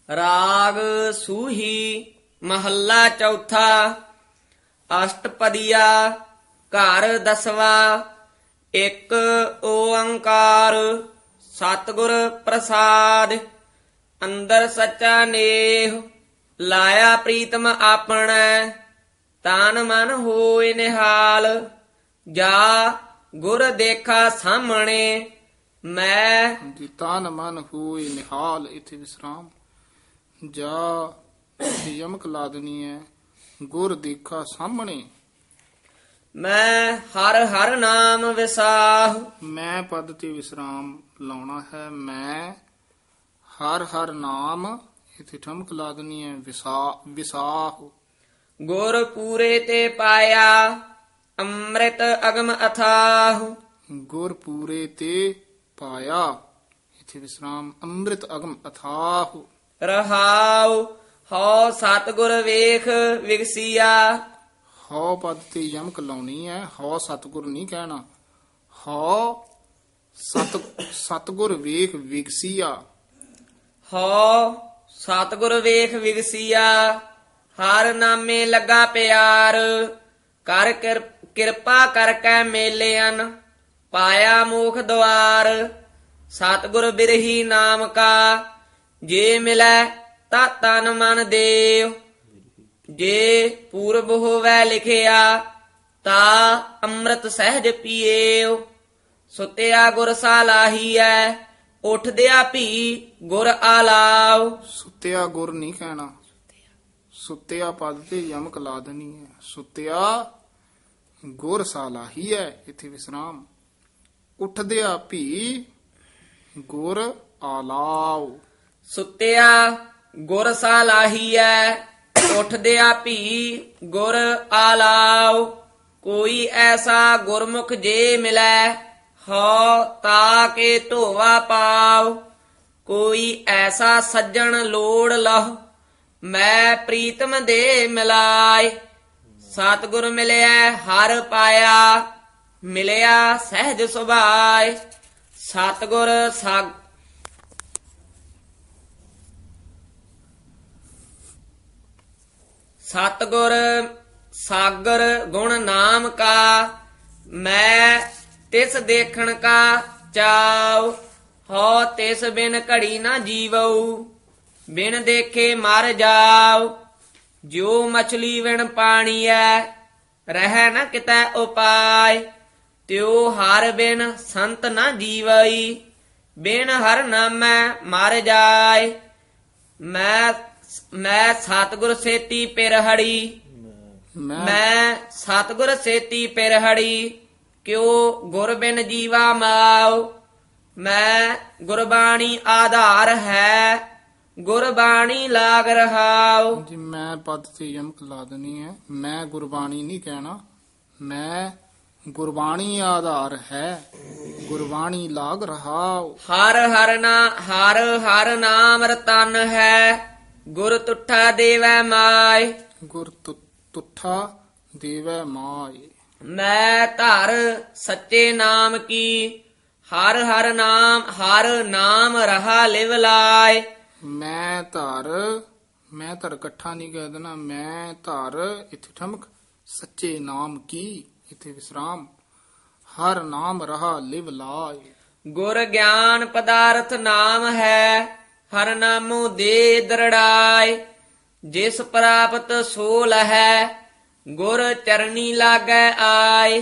ਰਾਗ ਸੂਹੀ ਮਹੱਲਾ ਚੌਥਾ। ਅਸ਼ਟਪਦੀਆ ਘਰ ਦਸਵਾ। ਇੱਕ ਓੰਕਾਰ ਸਤਿਗੁਰ ਪ੍ਰਸਾਦਿ। ਅੰਦਰ ਸੱਚਾ ਨੇਹ ਲਾਇਆ ਪ੍ਰੀਤਮ ਆਪਣੈ। ਤਨ ਮਨ ਹੋਇ ਨਿਹਾਲ ਜਾ ਗੁਰ ਦੇਖਾ ਸਾਹਮਣੇ। ਮੈਂ ਤਨ ਮਨ ਹੋਇ ਨਿਹਾਲ, ਇਥੇ ਵਿਸਰਾਮ। ਜਾ ਯਮਕ ਲਾ ਦੇਣੀ ਹੈ। ਗੁਰ ਦੇਖਾ ਸਾਹਮਣੇ। ਮੈਂ ਹਰ ਹਰ ਨਾਮ ਵਿਸਾਹ। ਮੈਂ ਪਦ ਤੇ ਵਿਸਰਾਮ ਲਾਉਣਾ ਹੈ। ਮੈਂ ਹਰ ਹਰ ਨਾਮ, ਇਥੇ ਠਮਕ ਲਾ ਦੇਣੀ ਹੈ। ਵਿਸਾਹ। ਗੁਰ ਪੂਰੇ ਤੇ ਪਾਇਆ ਅੰਮ੍ਰਿਤ ਅਗਮ ਅਥਾਹ। ਗੁਰ ਪੂਰੇ ਤੇ ਪਾਇਆ, ਇਥੇ ਵਿਸਰਾਮ। ਅੰਮ੍ਰਿਤ ਅਗਮ ਅਥਾਹ। ਰਹਾਉ ਹਉ ਸਤਿਗੁਰ ਵੇਖ ਵਿਗਸੀਆ। ਹਉ ਪਦ ਤੇ ਯਮਕ ਲਾਉਣੀ ਹੈ। ਹਉ ਸਤਿਗੁਰ ਨਹੀਂ ਕਹਿਣਾ। ਹਉ ਸਤਿਗੁਰ ਵੇਖ ਵਿਗਸੀਆ। ਹਉ ਸਤਿਗੁਰ ਵੇਖ ਵਿਗਸੀਆ। ਹਰ ਨਾਮੇ ਲੱਗਾ ਪਿਆਰ। ਕਰ ਕਿਰਪਾ ਕਰਕੇ ਮੇਲਿਆਨ ਪਾਇਆ ਮੋਖ ਦੁਆਰ। ਸਤਿਗੁਰ ਬਿਰਹੀ ਨਾਮ ਕਾ ਜੇ ਮਿਲੈ ਤਾ ਤਨ ਮਨ ਦੇਵ। ਜੇ ਪੂਰਬ ਹੋਵੈ ਲਿਖਿਆ ਤਾ ਅੰਮ੍ਰਿਤ ਸਹਿਜ ਪੀਏਉ। ਸੁਤਿਆ ਗੁਰ ਸਾਲਾਹੀਐ ਉੱਠਦਿਆ ਭੀ ਗੁਰ ਆਲਾਉ। ਸੁੱਤਿਆ ਗੁਰ ਨਹੀਂ ਕਹਿਣਾ। ਸੁੱਤਿਆ ਪਦ ਤੇ ਯਮਕ ਲਾ ਦੇਣੀ ਹੈ। ਸੁੱਤਿਆ ਗੁਰ ਸਾਲਾਹੀ ਹੈ, ਇਥੇ ਵਿਸਰਾਮ। ਉੱਠਦਿਆ ਭੀ ਗੁਰ ਆਲਾਉ। ਸੁਤਿਆ ਗੁਰ ਸਾਲਾਹੀਐ ਉੱਠਦਿਆ ਭੀ ਗੁਰ ਆਲਾਉ। ਕੋਈ ਐਸਾ ਗੁਰਮੁਖ ਜੇ ਮਿਲੈ ਹਉ ਤਾ ਕੇ ਧੋਵਾ ਪਾਉ। ਕੋਈ ਐਸਾ ਸੱਜਣ ਲੋੜ ਲਹੁ ਮੈਂ ਪ੍ਰੀਤਮ ਦੇ ਮਿਲਾਇ। ਸਤਿਗੁਰ ਮਿਲਿਆ ਹਰ ਪਾਇਆ ਮਿਲਿਆ ਸਹਿਜ ਸੁਭਾਇ। ਸਤਿਗੁਰ ਸਤਿਗੁਰ ਸਾਗਰ ਗੁਣ ਨਾਮ ਕਾ ਮੈਂ ਤਿਸ ਦੇਖਣ ਕਾ ਚਾਉ। ਹਉ ਤਿਸ ਬਿਨ ਘੜੀ ਨਾ ਜੀਵਉ ਬਿਨ ਦੇਖੇ ਮਰ ਜਾਉ। ਜੋ ਮਛਲੀ ਬਿਨ ਪਾਣੀਐ ਰਹਿ ਨ ਕਿਤੈ ਉਪਾਇ। ਤਿਉ ਹਰ ਬਿਨ ਸੰਤ ਨਾ ਜੀਵਈ ਬਿਨ ਹਰ ਨਾਮੈ ਮਰ ਜਾਇ। ਮੈਂ ਸਤਿਗੁਰ ਸੇਤੀ ਪਿਰਹੜੀ। ਮੈਂ ਸਤਿਗੁਰ ਸੇਤੀ ਪਿਰਹੜੀ ਕਿਉ ਗੁਰ ਬਿਨ ਜੀਵਾ ਮਾਉ। ਮੈਂ ਗੁਰਬਾਣੀ ਆਧਾਰ ਹੈ ਗੁਰਬਾਣੀ ਲਾਗ ਰਹਾਉ। ਜੀ ਮੈਂ ਪਦ ਤੇ ਯਮਕ ਲਾ ਦੇਣੀ ਹੈ। ਮੈਂ ਗੁਰਬਾਣੀ ਨਹੀਂ ਕਹਿਣਾ। ਮੈਂ ਗੁਰਬਾਣੀ ਆਧਾਰ ਹੈ ਗੁਰਬਾਣੀ ਲਾਗ ਰਹਾਉ। ਹਰ ਹਰ ਨਾਮ ਰਤਨ ਹੈ ਗੁਰ ਤੁਠਾ ਦੇਵੈ ਮਾਇ। ਗੁਰ ਤੁਠਾ ਦੇਵੈ ਮਾਇ। ਮੈਂ ਧਰ ਸੱਚੇ ਨਾਮ ਕੀ ਹਰ ਨਾਮ ਰਹਾ ਲਿਵ ਲਾਇ। ਮੈਂ ਧਰ ਇਕੱਠਾ ਨਹੀਂ ਕਹਿ ਦੇਣਾ। ਮੈਂ ਧਰ, ਇਥੇ ਠਮਕ, ਸੱਚੇ ਨਾਮ ਕੀ, ਇਥੇ ਵਿਸਰਾਮ। ਹਰ ਨਾਮ ਰਹਾ ਲਿਵ ਲਾਇ। ਗੁਰ ਗਿਆਨ ਪਦਾਰਥ ਨਾਮ ਹੈ ਹਰ ਨਾਮੋ ਦੇ ਦਰੜਾਏ। ਜਿਸ ਪ੍ਰਾਪਤ ਸੋ ਲਹੈ ਗੁਰ ਚਰਨੀ ਲਾਗੈ ਆਏ।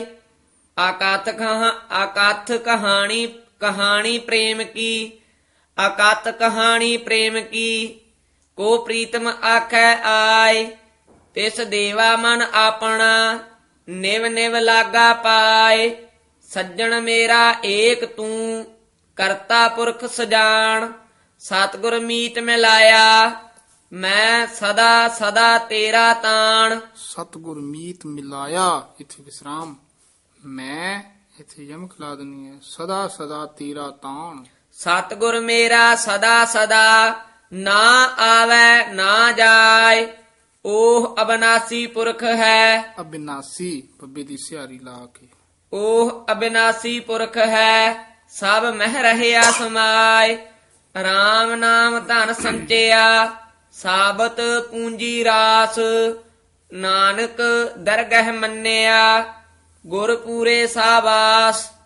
ਅਕਥ ਕਹਾਣੀ ਪ੍ਰੇਮ ਕੀ। ਅਕਥ ਕਹਾਣੀ ਪ੍ਰੇਮ ਕੀ ਕੋ ਪ੍ਰੀਤਮ ਆਖੈ ਆਏ। ਤਿਸ ਦੇਵਾ ਮਨ ਆਪਣਾ ਨਿਵ ਨਿਵ ਲਾਗਾ ਪਾਏ। ਸੱਜਣ ਮੇਰਾ ਏਕ ਤੂੰ ਕਰਤਾ ਪੁਰਖ ਸਜਾਣ। ਸਤਿਗੁਰ ਮੀਤ ਮਿਲਾਇਆ ਮੈਂ ਸਦਾ ਸਦਾ ਤੇਰਾ ਤਾਣ। ਸਤਿਗੁਰ ਮੀਤ ਮਿਲਾਇਆ, ਇਥੇ ਵਿਸਰਾਮ। ਮੈਂ, ਇਥੇ ਯਮਕ ਲਾ ਦੇਣੀ ਹੈ। ਸਦਾ ਸਦਾ ਤੇਰਾ ਤਾਣ। ਸਤਿਗੁਰ ਮੇਰਾ ਸਦਾ ਸਦਾ ਨਾ ਆਵੈ ਨਾ ਜਾਏ। ਉਹ ਅਬਿਨਾਸੀ ਪੁਰਖ ਹੈ। ਅਬਿਨਾਸੀ ਬੱਬੇ ਦੀ ਸਿਹਾਰੀ ਲਾ ਕੇ। ਉਹ ਅਬਿਨਾਸੀ ਪੁਰਖ ਹੈ ਸਭ ਮਹਿ ਰਹਿਆ ਸਮਾਏ। ਰਾਮ ਨਾਮ ਧਨ ਸੰਚਿਆ ਸਾਬਤ ਪੂੰਜੀ ਰਾਸ ਨਾਨਕ ਦਰਗਹਿ ਮੰਨਿਆ ਗੁਰ ਪੂਰੇ ਸਾਬਾਸ